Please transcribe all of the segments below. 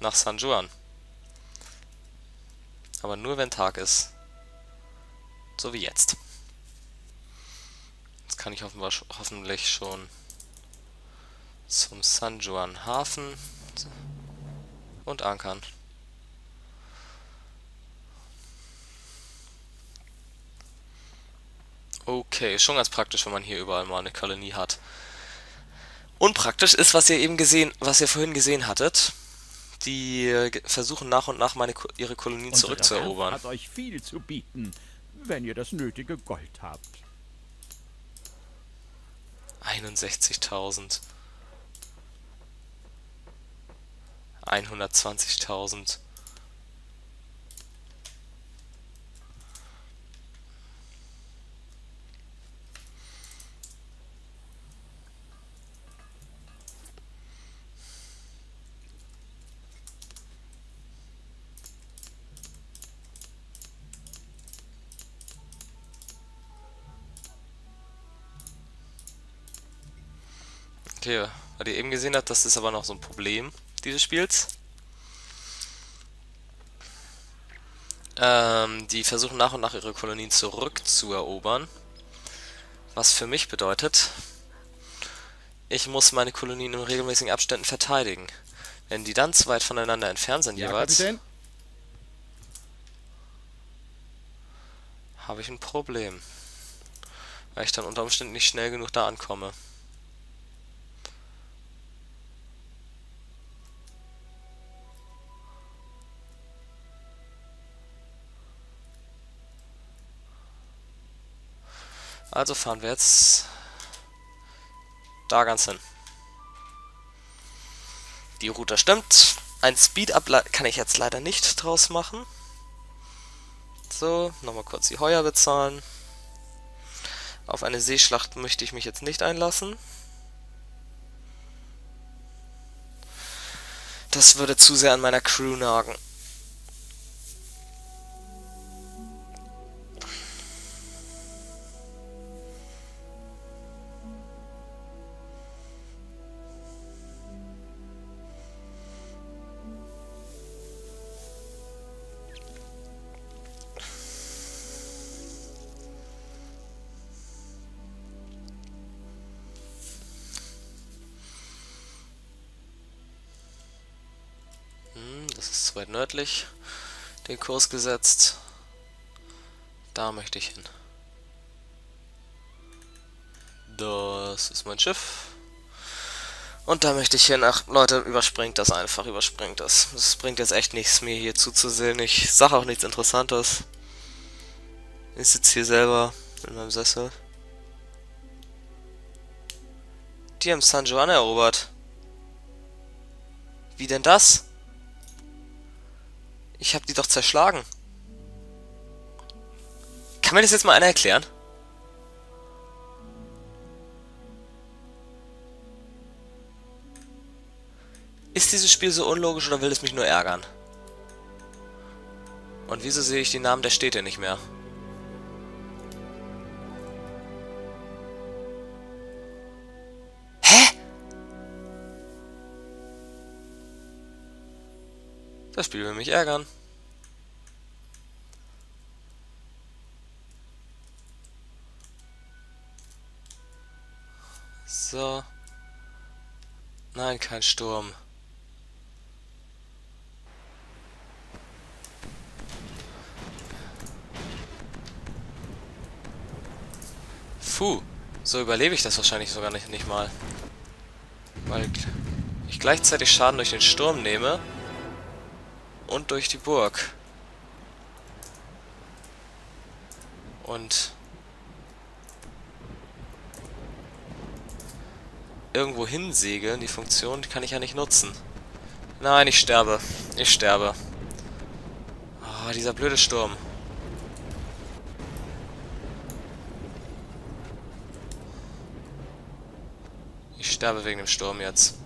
nach San Juan. Aber nur wenn Tag ist. So wie jetzt. Jetzt kann ich hoffentlich schon zum San Juan Hafen und ankern. Okay, schon ganz praktisch, wenn man hier überall mal eine Kolonie hat. Unpraktisch ist, was ihr vorhin gesehen hattet. Die versuchen nach und nach ihre Kolonien Unsere Werft zurückzuerobern. hat euch viel zu bieten, wenn ihr das nötige Gold habt. 61.000, 120.000. Okay, weil ihr eben gesehen habt, das ist aber noch so ein Problem dieses Spiels. Die versuchen nach und nach ihre Kolonien zurückzuerobern. Was für mich bedeutet, ich muss meine Kolonien in regelmäßigen Abständen verteidigen. Wenn die dann zu weit voneinander entfernt sind Ja, jeweils, Kapitän? habe ich ein Problem. Weil ich dann unter Umständen nicht schnell genug da ankomme. Also fahren wir jetzt da ganz hin. Die Route stimmt. Ein Speed-Up kann ich jetzt leider nicht draus machen. So, nochmal kurz die Heuer bezahlen. Auf eine Seeschlacht möchte ich mich jetzt nicht einlassen. Das würde zu sehr an meiner Crew nagen. Das ist zu weit nördlich. Den Kurs gesetzt. Da möchte ich hin. Das ist mein Schiff. Und da möchte ich hin. Ach, Leute, überspringt das einfach. Überspringt das. Es bringt jetzt echt nichts, mir hier zuzusehen. Ich sage auch nichts Interessantes. Ich sitze hier selber in meinem Sessel. Die haben San Juan erobert. Wie denn das? Ich habe die doch zerschlagen. Kann mir das jetzt mal einer erklären? Ist dieses Spiel so unlogisch oder will es mich nur ärgern? Und wieso sehe ich die Namen der Städte nicht mehr? Hä? Das Spiel will mich ärgern. So. Nein, kein Sturm. Puh, so überlebe ich das wahrscheinlich sogar nicht mal. Weil ich gleichzeitig Schaden durch den Sturm nehme und durch die Burg. Und irgendwo hinsegeln, die Funktion, die kann ich ja nicht nutzen. Nein, ich sterbe. Ich sterbe. Oh, dieser blöde Sturm. Ich sterbe wegen dem Sturm jetzt.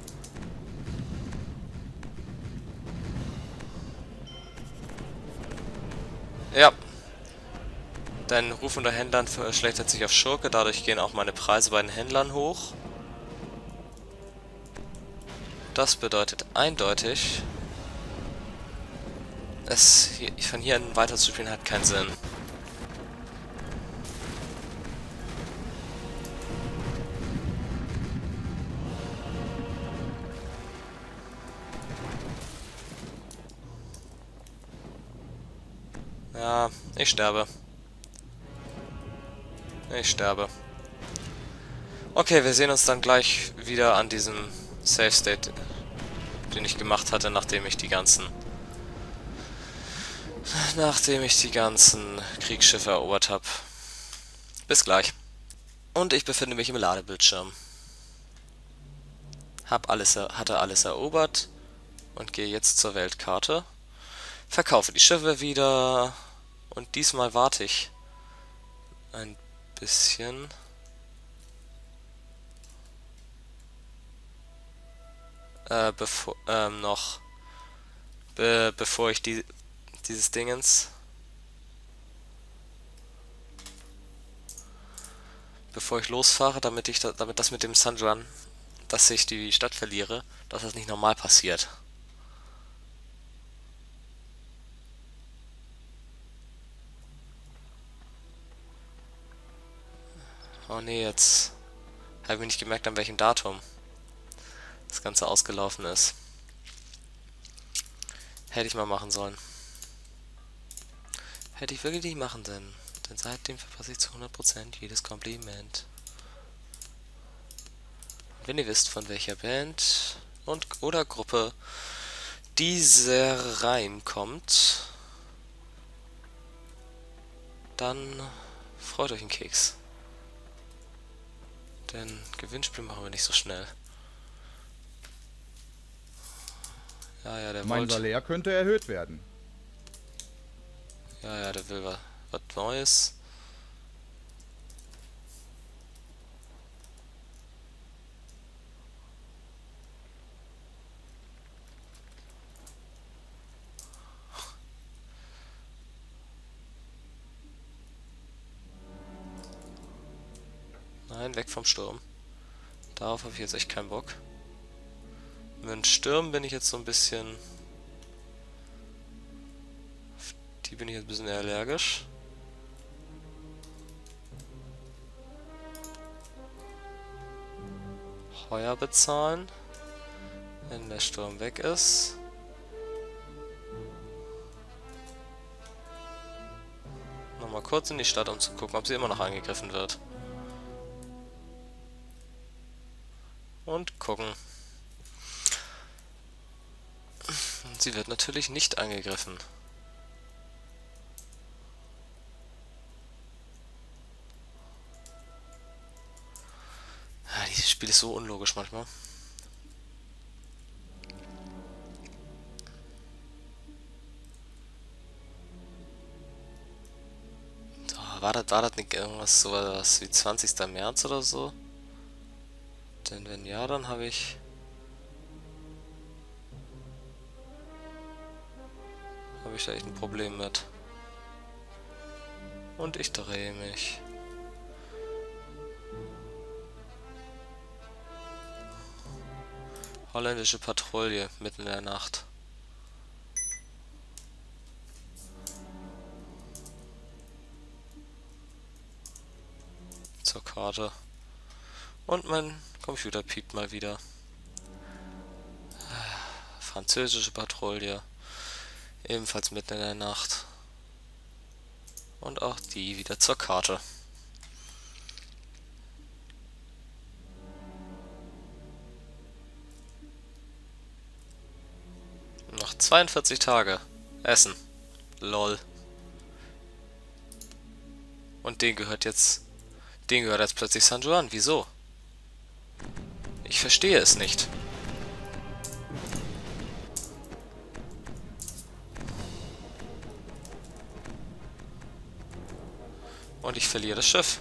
Ja. Dein Ruf unter Händlern verschlechtert sich auf Schurke, dadurch gehen auch meine Preise bei den Händlern hoch. Das bedeutet eindeutig, von hier an weiter zu spielen hat keinen Sinn. Ja, ich sterbe. Ich sterbe. Okay, wir sehen uns dann gleich wieder an diesem Save State, den ich gemacht hatte, nachdem ich die ganzen Kriegsschiffe erobert habe. Bis gleich. Und ich befinde mich im Ladebildschirm. Hatte alles erobert und gehe jetzt zur Weltkarte. Verkaufe die Schiffe wieder und diesmal warte ich ein bisschen. Bevor ich dieses Dingens, bevor ich losfahre, damit das mit dem Sunrun, dass ich die Stadt verliere, dass das nicht normal passiert. Oh nee, jetzt habe ich mir nicht gemerkt, an welchem Datum das Ganze ausgelaufen ist. Hätte ich mal machen sollen. Hätte ich wirklich nicht machen sollen. Denn seitdem verpasse ich zu 100% jedes Kompliment. Und wenn ihr wisst, von welcher Band oder Gruppe dieser Reim kommt, dann freut euch einen Keks. Denn Gewinnspiel machen wir nicht so schnell. Ja, der Mein Salär könnte erhöht werden. Ja, der will was Neues. Nein, weg vom Sturm. Darauf habe ich jetzt echt keinen Bock. Mit dem Sturm bin ich jetzt so ein bisschen... Auf die bin ich jetzt ein bisschen allergisch. Heuer bezahlen. Wenn der Sturm weg ist. Nochmal kurz in die Stadt, um zu gucken, ob sie immer noch angegriffen wird. Und gucken. Sie wird natürlich nicht angegriffen. Ja, dieses Spiel ist so unlogisch manchmal. So, war das nicht irgendwas sowas wie 20. März oder so? Denn wenn ja, dann habe ich da echt ein Problem mit. Und ich drehe mich. Holländische Patrouille mitten in der Nacht. Zur Karte. Und mein Computer piept mal wieder. Französische Patrouille. Ebenfalls mitten in der Nacht. Und auch die wieder zur Karte. Noch 42 Tage. Essen. Lol. Und denen gehört jetzt plötzlich San Juan. Wieso? Ich verstehe es nicht. Und ich verliere das Schiff.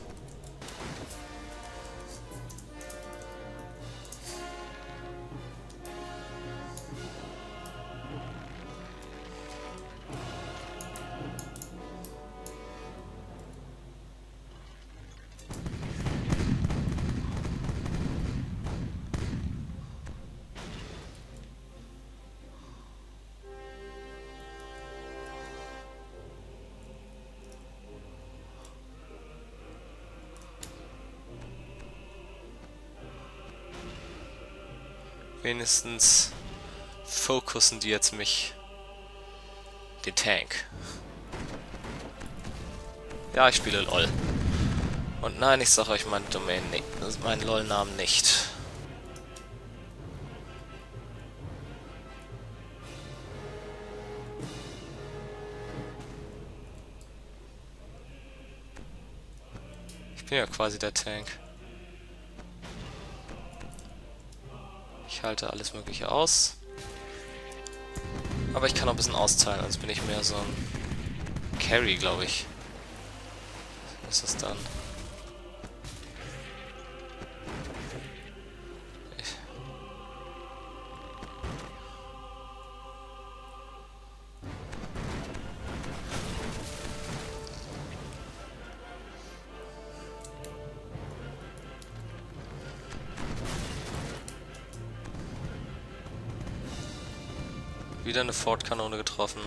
Wenigstens fokussen die jetzt den Tank. Ja, ich spiele LOL. Und nein, ich sage euch meinen Domain nicht, meinen LOL-Namen nicht. Ich bin ja quasi der Tank. Ich halte alles Mögliche aus. Aber ich kann auch ein bisschen austeilen, sonst bin ich mehr so ein Carry, glaube ich. Was ist das dann? Wieder eine Ford-Kanone getroffen.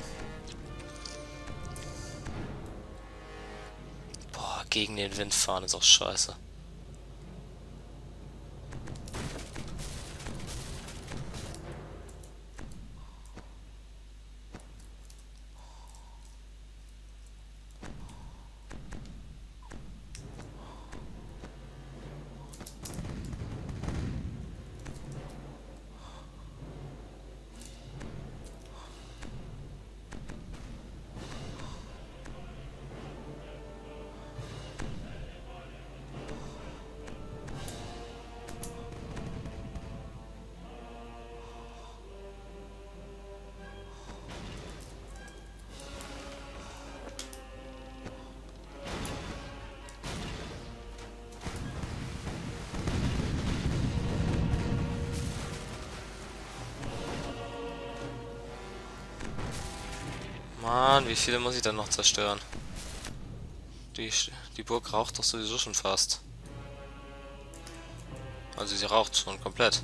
Boah, gegen den Wind fahren ist auch scheiße. Mann, wie viele muss ich dann noch zerstören? Die Burg raucht doch sowieso schon fast. Also sie raucht schon komplett.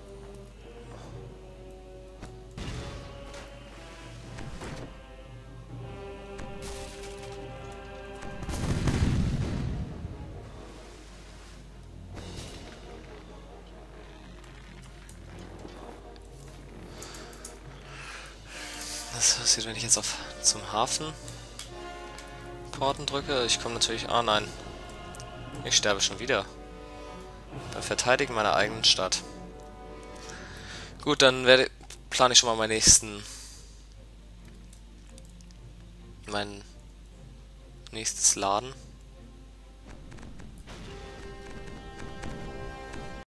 Was passiert, wenn ich jetzt auf zum Hafen Porten drücke? Ich komme natürlich... Ah nein. Ich sterbe schon wieder. Beim Verteidigen meiner eigenen Stadt. Gut, dann plane ich schon mal mein nächstes Laden.